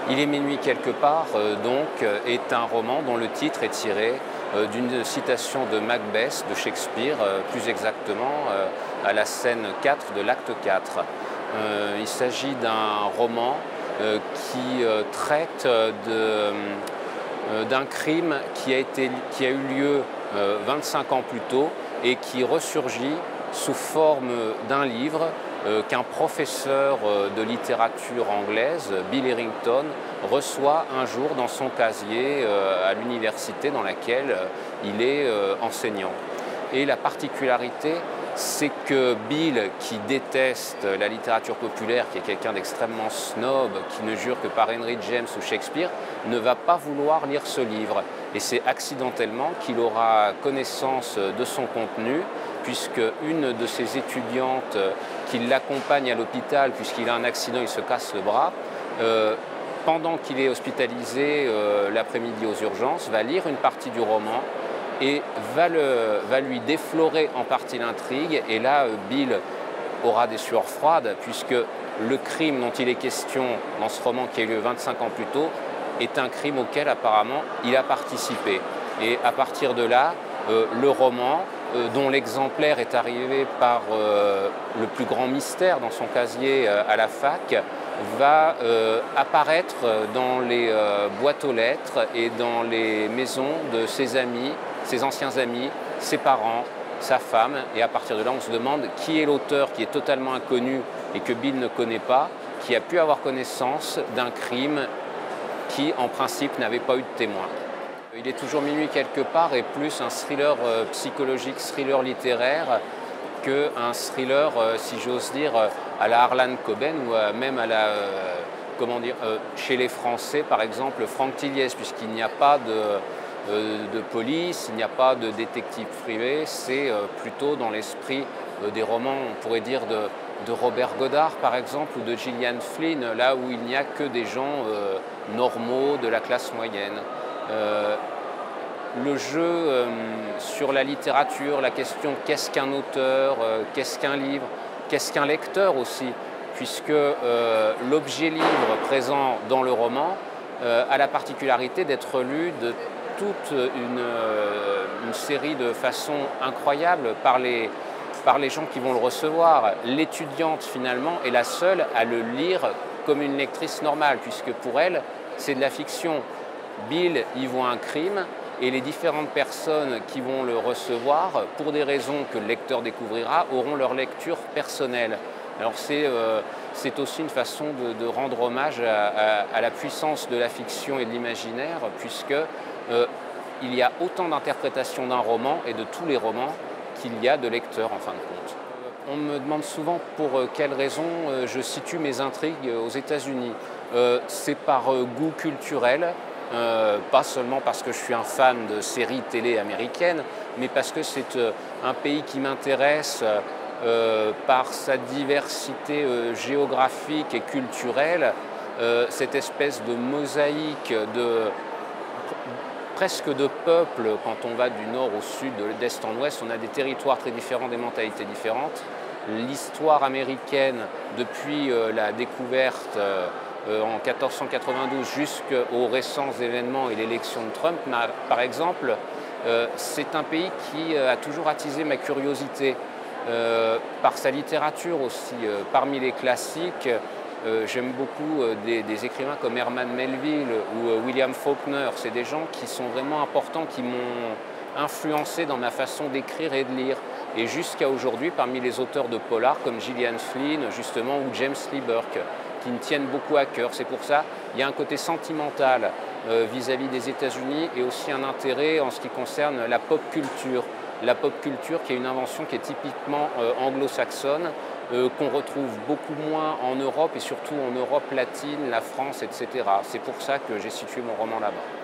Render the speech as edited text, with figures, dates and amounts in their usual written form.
Il est minuit quelque part, est un roman dont le titre est tiré d'une citation de Macbeth de Shakespeare, plus exactement à la scène 4 de l'acte 4. Il s'agit d'un roman qui traite d'un crime qui a eu lieu 25 ans plus tôt et qui ressurgit sous forme d'un livre qu'un professeur de littérature anglaise, Bill Errington, reçoit un jour dans son casier à l'université dans laquelle il est enseignant. Et la particularité, c'est que Bill, qui déteste la littérature populaire, qui est quelqu'un d'extrêmement snob, qui ne jure que par Henry James ou Shakespeare, ne va pas vouloir lire ce livre. Et c'est accidentellement qu'il aura connaissance de son contenu, puisque une de ses étudiantes qui l'accompagne à l'hôpital, puisqu'il a un accident, il se casse le bras, pendant qu'il est hospitalisé l'après-midi aux urgences, va lire une partie du roman et va lui déflorer en partie l'intrigue. Et là, Bill aura des sueurs froides, puisque le crime dont il est question dans ce roman qui a eu lieu 25 ans plus tôt est un crime auquel apparemment il a participé. Et à partir de là, le roman, dont l'exemplaire est arrivé par le plus grand mystère dans son casier à la fac, va apparaître dans les boîtes aux lettres et dans les maisons de ses amis, ses anciens amis, ses parents, sa femme. Et à partir de là, on se demande qui est l'auteur qui est totalement inconnu et que Bill ne connaît pas, qui a pu avoir connaissance d'un crime qui, en principe, n'avait pas eu de témoin. Il est toujours minuit quelque part et plus un thriller psychologique, thriller littéraire, qu'un thriller, si j'ose dire, à la Harlan Coben ou même à la, chez les Français, par exemple, Franck Tilliez, puisqu'il n'y a pas de police, il n'y a pas de détective privé, c'est plutôt dans l'esprit des romans, on pourrait dire, de Robert Godard, par exemple, ou de Gillian Flynn, là où il n'y a que des gens normaux de la classe moyenne. Le jeu sur la littérature, la question qu'est-ce qu'un auteur, qu'est-ce qu'un livre, qu'est-ce qu'un lecteur aussi, puisque l'objet livre présent dans le roman a la particularité d'être lu de toute une série de façons incroyables par les gens qui vont le recevoir. L'étudiante finalement est la seule à le lire comme une lectrice normale, puisque pour elle c'est de la fiction. Bill y voit un crime et les différentes personnes qui vont le recevoir, pour des raisons que le lecteur découvrira, auront leur lecture personnelle. Alors c'est aussi une façon de rendre hommage à la puissance de la fiction et de l'imaginaire, puisque il y a autant d'interprétations d'un roman et de tous les romans qu'il y a de lecteurs en fin de compte. On me demande souvent pour quelles raisons je situe mes intrigues aux États-Unis. C'est par goût culturel, pas seulement parce que je suis un fan de séries télé américaines, mais parce que c'est un pays qui m'intéresse par sa diversité géographique et culturelle, cette espèce de mosaïque presque de peuples. Quand on va du nord au sud, de l'est en ouest, on a des territoires très différents, des mentalités différentes. L'histoire américaine, depuis la découverte en 1492 jusqu'aux récents événements et l'élection de Trump, par exemple, c'est un pays qui a toujours attisé ma curiosité par sa littérature aussi. Parmi les classiques, j'aime beaucoup des écrivains comme Herman Melville ou William Faulkner. C'est des gens qui sont vraiment importants, qui m'ont influencé dans ma façon d'écrire et de lire. Et jusqu'à aujourd'hui, parmi les auteurs de polar comme Gillian Flynn justement ou James Lee Burke, qui me tiennent beaucoup à cœur. C'est pour ça qu'il y a un côté sentimental vis-à-vis des États-Unis et aussi un intérêt en ce qui concerne la pop culture. La pop culture qui est une invention qui est typiquement anglo-saxonne, qu'on retrouve beaucoup moins en Europe et surtout en Europe latine, la France, etc. C'est pour ça que j'ai situé mon roman là-bas.